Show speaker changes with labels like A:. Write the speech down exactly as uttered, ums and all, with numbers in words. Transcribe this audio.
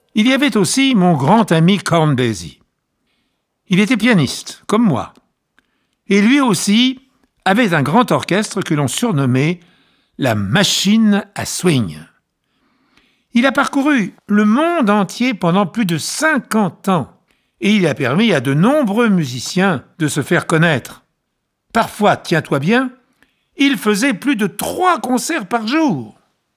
A: Il y avait aussi mon grand ami Count Basie. Il était pianiste, comme moi. Et lui aussi avait un grand orchestre que l'on surnommait la machine à swing. Il a parcouru le monde entier pendant plus de cinquante ans et il a permis à de nombreux musiciens de se faire connaître. Parfois, tiens-toi bien, il faisait plus de trois concerts par jour.